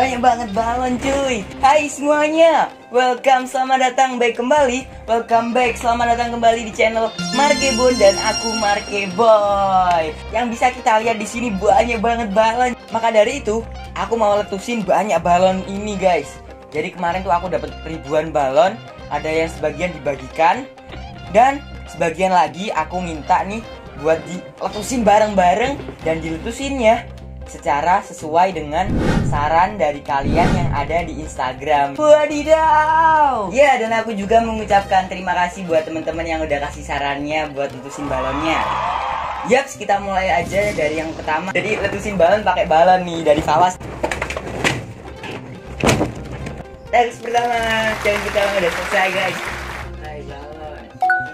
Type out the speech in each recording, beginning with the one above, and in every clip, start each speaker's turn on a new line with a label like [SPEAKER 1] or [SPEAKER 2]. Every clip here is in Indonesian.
[SPEAKER 1] banyak banget balon cuy. Hai semuanya, welcome, selamat datang back kembali. Welcome back, selamat datang kembali di channel Markebon dan aku Markeboy. Yang bisa kita lihat di sini banyak banget balon. Maka dari itu, aku mau letusin banyak balon ini guys. Jadi kemarin tuh aku dapat ribuan balon. Ada yang sebagian dibagikan dan sebagian lagi aku minta nih buat diletusin bareng-bareng dan diletusinnya secara sesuai dengan saran dari kalian yang ada di Instagram. Wadidaw. Ya, dan aku juga mengucapkan terima kasih buat teman-teman yang udah kasih sarannya buat letusin balonnya. Yaps, kita mulai aja dari yang pertama. Jadi letusin balon pakai balon nih dari Fawas. Teks pertama, yang pertama udah selesai guys. Hai balon.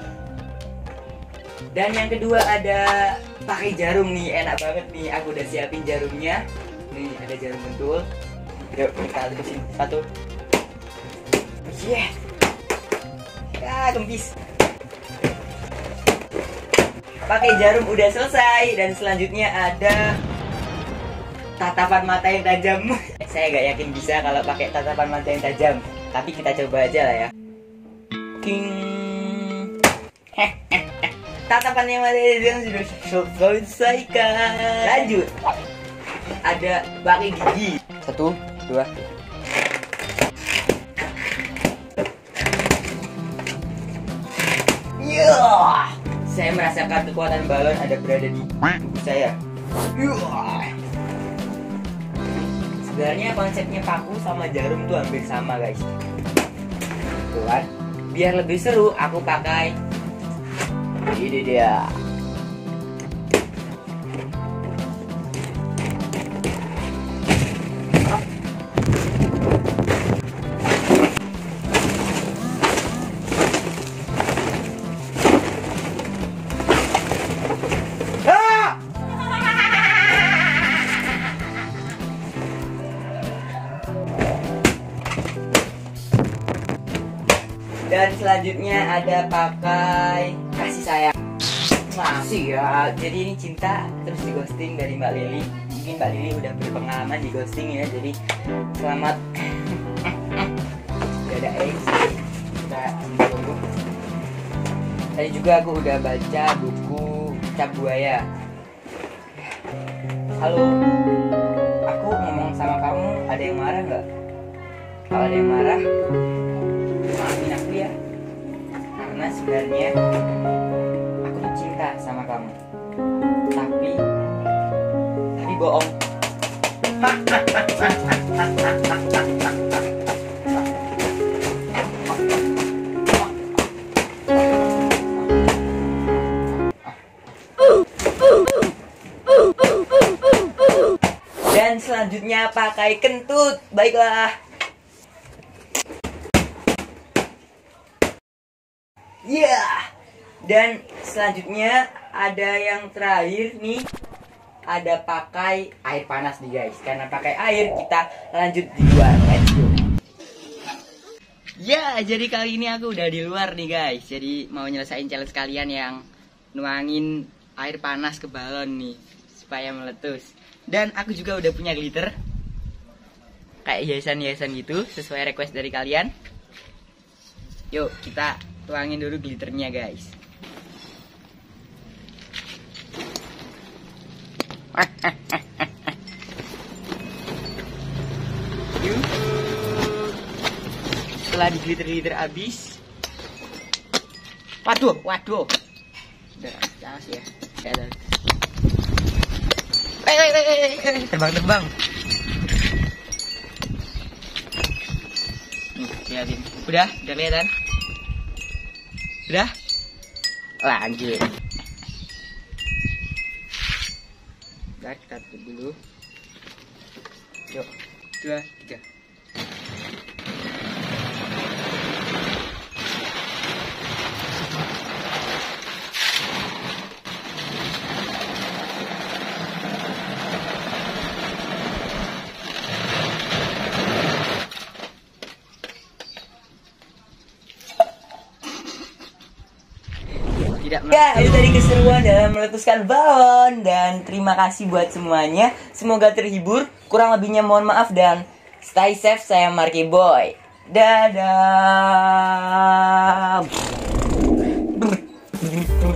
[SPEAKER 1] Dan yang kedua ada pakai jarum nih, enak banget nih. Aku udah siapin jarumnya. Nih ada jarum pentul. Yuk kita letusin satu. Yeah. Ya kempis. Pakai jarum udah selesai dan selanjutnya ada tatapan mata yang tajam. Saya gak yakin bisa kalau pakai tatapan mata yang tajam, tapi kita coba aja lah ya. King. Tatapan yang mata tajam sudah selesaikan. Lanjut. Ada pakai gigi. 1, 2. Yeah. Saya merasakan kekuatan balon ada berada di tubuh saya. Yeah. Sebenarnya konsepnya paku sama jarum tuh hampir sama guys. Tuh kan? Biar lebih seru aku pakai ini dia. Dan selanjutnya ada pakai kasih sayang. Masih ya, jadi ini cinta terus di ghosting dari Mbak Lili. Mungkin Mbak Lili udah berpengalaman di ghosting ya, jadi selamat. Udah ada X. Kita tunggu. Tadi juga aku udah baca buku Cap Buaya. Halo, aku ngomong sama kamu, ada yang marah nggak? Kalau ada yang marah, maafin aku ya, karena sebenarnya aku tuh cinta sama kamu, tapi bohong. Dan selanjutnya pakai kentut. Baiklah. Yeah. Dan selanjutnya ada yang terakhir nih, ada pakai air panas nih guys. Karena pakai air kita lanjut di luar. Let's go. Ya, jadi kali ini aku udah di luar nih guys. Jadi mau nyelesain challenge kalian yang nuangin air panas ke balon nih supaya meletus. Dan aku juga udah punya glitter kayak hiasan-hiasan gitu sesuai request dari kalian. Yuk kita tuangin dulu glitternya guys. Yuk. Setelah di glitter habis, waduh udah jangan sih ya. Terbang nih, liatin. Udah kelihatan. Udah? Lanjut. Udah, kita tutup dulu. Yuk, 2, 3. Ya, itu tadi keseruan dalam meletuskan balon. Dan terima kasih buat semuanya. Semoga terhibur. Kurang lebihnya mohon maaf dan Stay safe, saya Marky Boy. Dadah.